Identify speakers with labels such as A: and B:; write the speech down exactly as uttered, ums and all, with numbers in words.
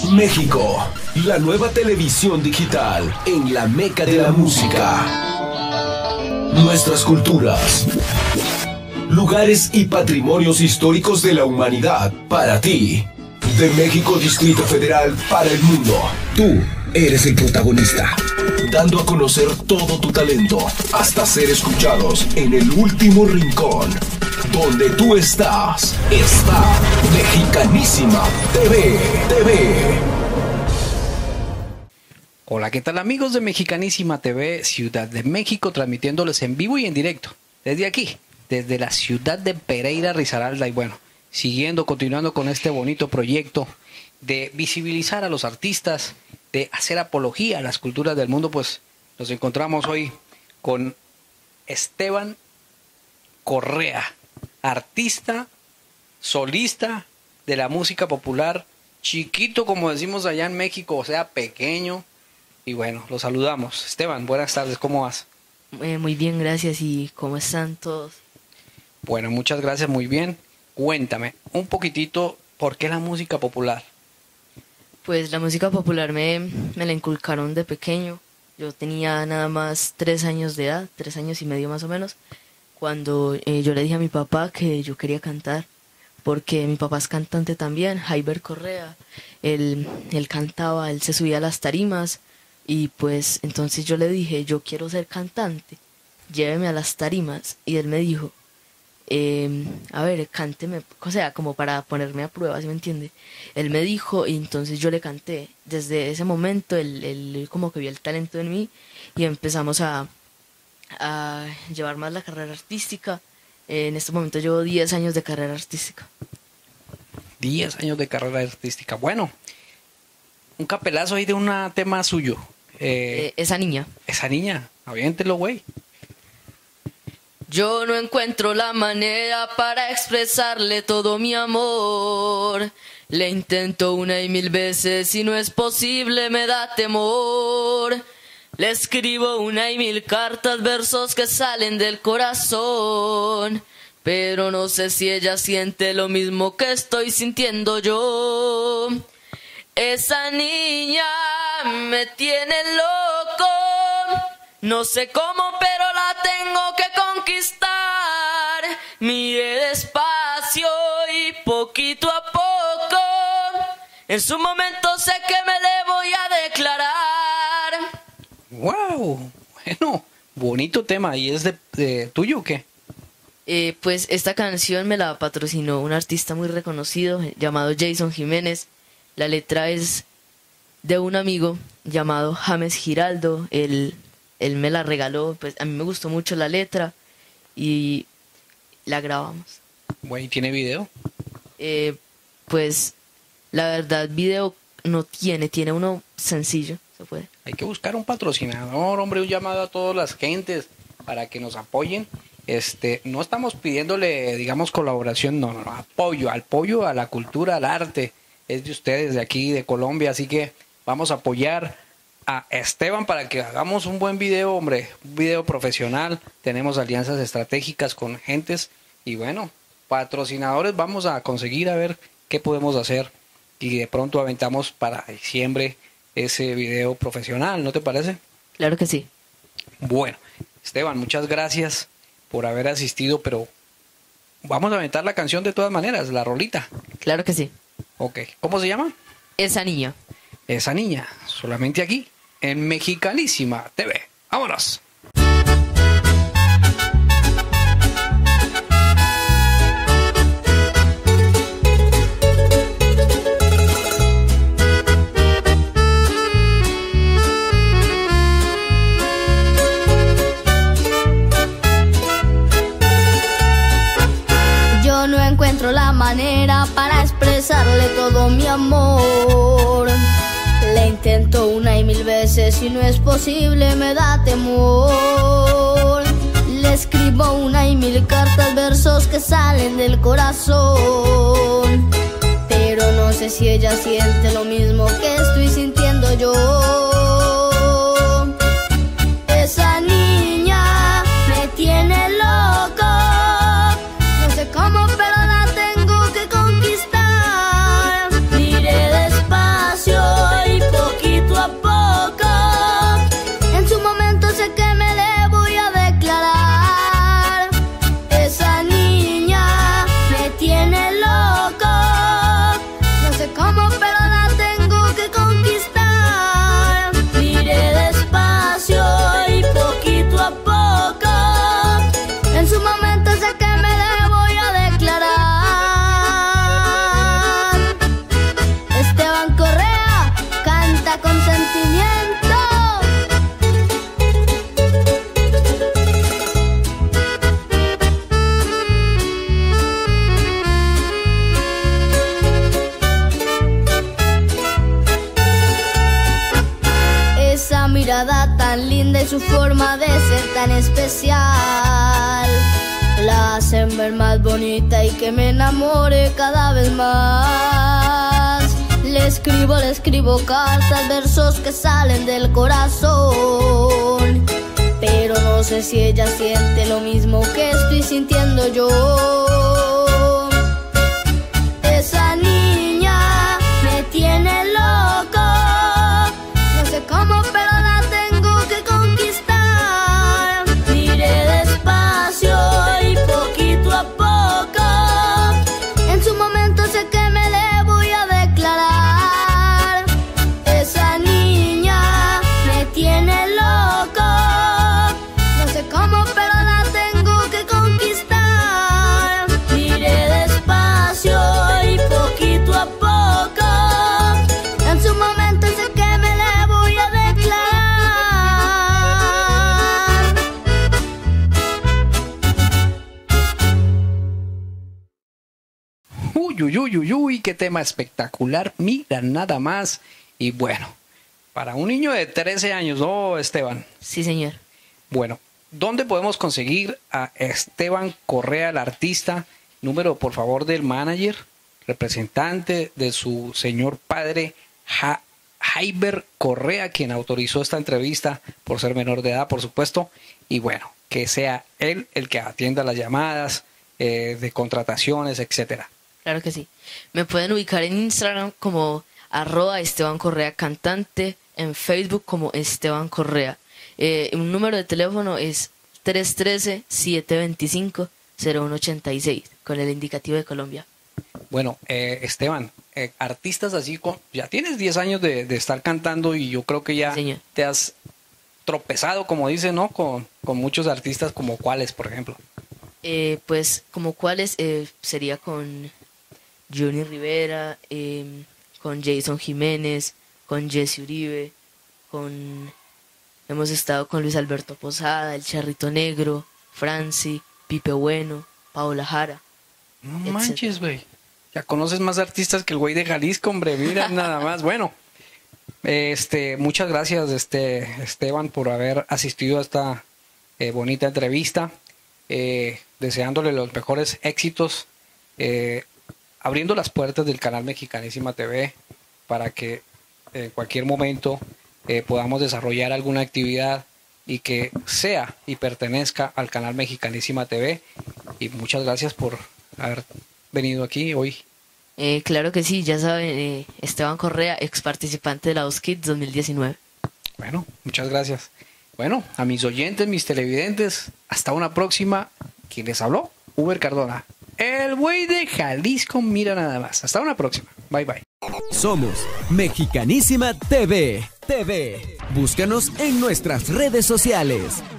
A: México, la nueva televisión digital en la meca de la música. Nuestras culturas, lugares y patrimonios históricos de la humanidad para ti. De México Distrito Federal para el mundo. Tú eres el protagonista, dando a conocer todo tu talento hasta ser escuchados en el último rincón. Donde tú estás, está Mexicanísima T V. T V.
B: Hola, ¿qué tal amigos de Mexicanísima T V, Ciudad de México, transmitiéndoles en vivo y en directo, desde aquí, desde la ciudad de Pereira, Risaralda, y bueno, siguiendo, continuando con este bonito proyecto de visibilizar a los artistas, de hacer apología a las culturas del mundo, pues nos encontramos hoy con Esteban Correa, artista, solista de la música popular, chiquito como decimos allá en México, o sea, pequeño. Y bueno, los saludamos. Esteban, buenas tardes, ¿cómo vas?
C: Eh, muy bien, gracias. ¿Y cómo están todos?
B: Bueno, muchas gracias, muy bien. Cuéntame un poquitito, ¿por qué la música popular?
C: Pues la música popular me, me la inculcaron de pequeño. Yo tenía nada más tres años de edad, tres años y medio más o menos, cuando eh, yo le dije a mi papá que yo quería cantar, porque mi papá es cantante también, Jaiber Correa. Él, él cantaba, él se subía a las tarimas. Y pues entonces yo le dije, yo quiero ser cantante, lléveme a las tarimas. Y él me dijo, eh, a ver, cánteme, o sea, como para ponerme a prueba, ¿sí me entiende? Él me dijo y entonces yo le canté. Desde ese momento él, él como que vio el talento en mí y empezamos a, a llevar más la carrera artística. En este momento llevo diez años de carrera artística.
B: diez años de carrera artística, bueno, un capelazo ahí de un tema suyo. Eh,
C: Eh, esa niña.
B: Esa niña, aviéntelo, güey.
C: Yo no encuentro la manera para expresarle todo mi amor. Le intento una y mil veces y no es posible, me da temor. Le escribo una y mil cartas, versos que salen del corazón. Pero no sé si ella siente lo mismo que estoy sintiendo yo. Esa niña me tiene loco, no sé cómo, pero la tengo que conquistar. Mire despacio y poquito a poco, en su momento sé que me le voy a declarar.
B: ¡Wow! Bueno, bonito tema. ¿Y es de, de tuyo o qué?
C: Eh, pues esta canción me la patrocinó un artista muy reconocido llamado Jason Jiménez. La letra es de un amigo llamado James Giraldo. Él, él me la regaló, pues a mí me gustó mucho la letra y la grabamos.
B: Güey, ¿tiene video?
C: Eh, pues la verdad video no tiene, tiene uno sencillo, se puede.
B: Hay que buscar un patrocinador, hombre, un llamado a todas las gentes para que nos apoyen. Este, no estamos pidiéndole, digamos, colaboración, no, no, no, apoyo, apoyo a la cultura, al arte. Es de ustedes, de aquí, de Colombia, así que vamos a apoyar a Esteban para que hagamos un buen video, hombre, un video profesional. Tenemos alianzas estratégicas con gentes y bueno, patrocinadores vamos a conseguir a ver qué podemos hacer y de pronto aventamos para diciembre ese video profesional, ¿no te parece?
C: Claro que sí.
B: Bueno, Esteban, muchas gracias por haber asistido, pero vamos a aventar la canción de todas maneras, la rolita.
C: Claro que sí.
B: Ok, ¿cómo se llama?
C: Esa niña.
B: Esa niña, solamente aquí, en Mexicanísima T V. ¡Vámonos!
D: Yo no encuentro la manera para expresarle todo mi amor. Le intento una y mil veces y no es posible, me da temor. Le escribo una y mil cartas, versos que salen del corazón. Pero no sé si ella siente lo mismo que estoy sintiendo yo. Esa niña me tiene loco, no sé cómo, pero la tengo que conquistar. Mire despacio tan linda y su forma de ser tan especial la hacen ver más bonita y que me enamore cada vez más. Le escribo, le escribo cartas, versos que salen del corazón, pero no sé si ella siente lo mismo que estoy sintiendo yo. Esa niña me tiene loco, no sé cómo, pero la tengo que conquistar. Diré despacio y poquito a poco, en su momento sé que me le voy a declarar. Esa niña me tiene loco, no sé cómo, pero la tengo que conquistar. Diré despacio y poquito a poco, en su momento sé que me le voy a declarar.
B: Uy, uy, uy, uy, uy, qué tema espectacular. Mira, nada más. Y bueno, para un niño de trece años, ¿no, Esteban?
C: Sí, señor.
B: Bueno, ¿dónde podemos conseguir a Esteban Correa, el artista? Número, por favor, del manager, representante de su señor padre, ja Jaiber Correa, quien autorizó esta entrevista por ser menor de edad, por supuesto. Y bueno, que sea él el que atienda las llamadas eh, de contrataciones, etcétera.
C: Claro que sí. Me pueden ubicar en Instagram como arroba Esteban Correa Cantante, en Facebook como Esteban Correa. Eh, un número de teléfono es tres uno tres, siete dos cinco, cero uno ocho seis con el indicativo de Colombia.
B: Bueno, eh, Esteban, eh, artistas así, con, ya tienes diez años de, de estar cantando y yo creo que ya
C: Señor.
B: te has tropezado, como dicen, ¿no? Con, con muchos artistas, como cuáles, por ejemplo.
C: Eh, pues como cuáles eh, sería con Johnny Rivera, eh, con Jason Jiménez, con Jesse Uribe, con hemos estado con Luis Alberto Posada, El Charrito Negro, Franci, Pipe Bueno, Paola Jara.
B: No
C: etcétera.
B: manches, güey. Ya conoces más artistas que el güey de Jalisco, hombre. Mira, nada más. Bueno, este, muchas gracias, este, Esteban, por haber asistido a esta eh, bonita entrevista. Eh, deseándole los mejores éxitos, eh, abriendo las puertas del canal Mexicanísima T V para que en cualquier momento eh, podamos desarrollar alguna actividad y que sea y pertenezca al canal Mexicanísima T V. Y muchas gracias por haber venido aquí hoy.
C: Eh, claro que sí, ya saben, eh, Esteban Correa, ex participante de la Voz Kids dos mil diecinueve.
B: Bueno, muchas gracias. Bueno, a mis oyentes, mis televidentes, hasta una próxima. ¿Quién les habló? Uber Cardona. El güey de Jalisco, mira nada más. Hasta una próxima. Bye, bye.
E: Somos Mexicanísima T V. T V. Búscanos en nuestras redes sociales.